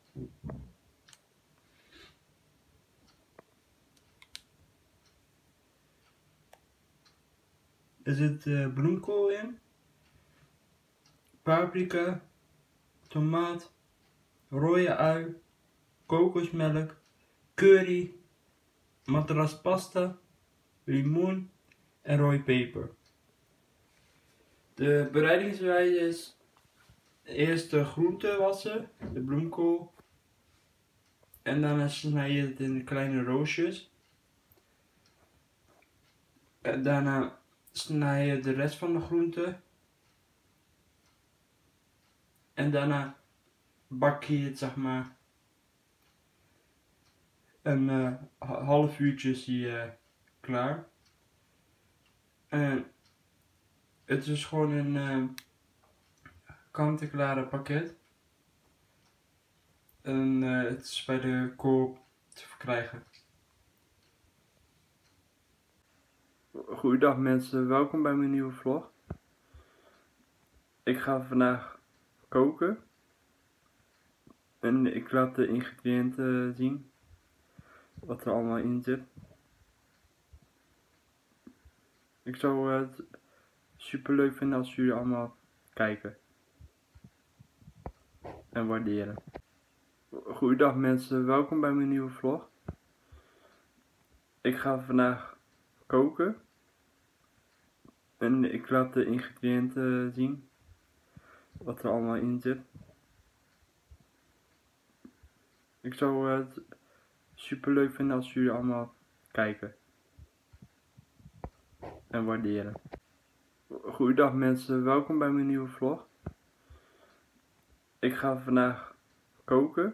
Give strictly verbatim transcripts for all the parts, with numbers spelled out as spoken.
Er zit uh, bloemkool in, paprika, tomaat, rode ui, kokosmelk, curry, matraspasta, limoen en rode peper. De bereidingswijze is eerst de groenten wassen, de bloemkool, en daarna snij je het in kleine roosjes. En daarna snij je de rest van de groenten. En daarna bak je het, zeg maar, een uh, half uurtje is die uh, klaar. En het is gewoon een uh, kant-en-klare pakket. En uh, het is bij de Coop te verkrijgen. Goeiedag mensen, welkom bij mijn nieuwe vlog. Ik ga vandaag koken. En ik laat de ingrediënten zien. Wat er allemaal in zit. Ik zou het super leuk vinden als jullie allemaal kijken. En waarderen. Goeiedag mensen, welkom bij mijn nieuwe vlog. Ik ga vandaag koken. En ik laat de ingrediënten zien. Wat er allemaal in zit. Ik zou het super leuk vinden als jullie allemaal kijken. En waarderen. Goeiedag mensen, welkom bij mijn nieuwe vlog. Ik ga vandaag koken.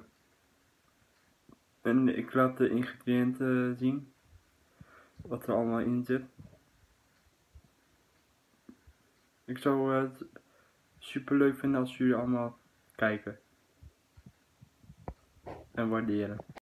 En ik laat de ingrediënten zien. Wat er allemaal in zit. Ik zou het super leuk vinden als jullie allemaal kijken. En waarderen.